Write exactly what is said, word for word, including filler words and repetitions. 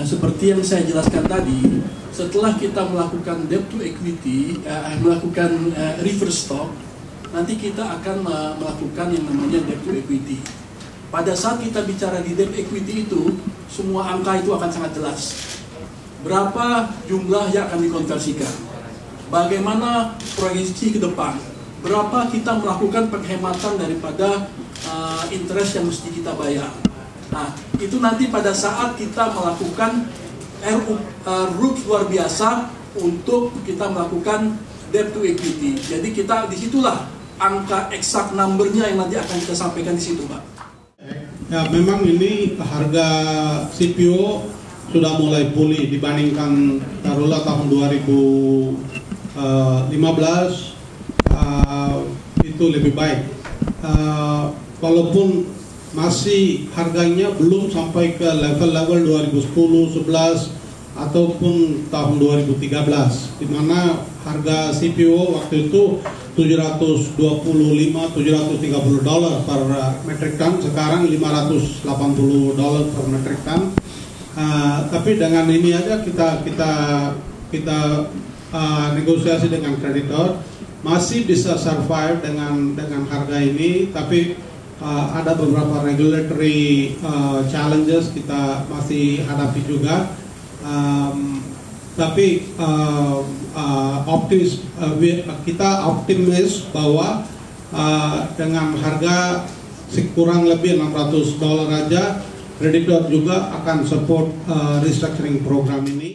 uh, seperti yang saya jelaskan tadi, setelah kita melakukan debt to equity, uh, melakukan uh, reverse stock, nanti kita akan uh, melakukan yang namanya debt to equity. Pada saat kita bicara di debt equity itu, semua angka itu akan sangat jelas. Berapa jumlah yang akan dikonversikan, bagaimana proyeksi ke depan, berapa kita melakukan penghematan daripada uh, interest yang mesti kita bayar. Nah, itu nanti pada saat kita melakukan R U, uh, rules luar biasa untuk kita melakukan debt to equity. Jadi kita disitulah angka eksak numbernya yang nanti akan kita sampaikan di situ, Pak. Ya, memang ini harga C P O sudah mulai pulih dibandingkan taruhlah tahun dua ribu lima belas, uh, itu lebih baik. Uh, walaupun masih harganya belum sampai ke level-level dua ribu sepuluh, sebelas ataupun tahun dua ribu tiga belas, di mana harga C P O waktu itu tujuh ratus dua puluh lima, tujuh ratus tiga puluh dolar per metric ton, sekarang lima ratus delapan puluh dolar per metric ton. Uh, tapi dengan ini aja kita kita kita uh, negosiasi dengan kreditor, masih bisa survive dengan dengan harga ini, tapi uh, ada beberapa regulatory uh, challenges kita masih hadapi juga. Um, tapi uh, uh, optimis, uh, kita optimis bahwa uh, dengan harga kurang lebih enam ratus dolar aja, kreditor juga akan support uh, restructuring program ini.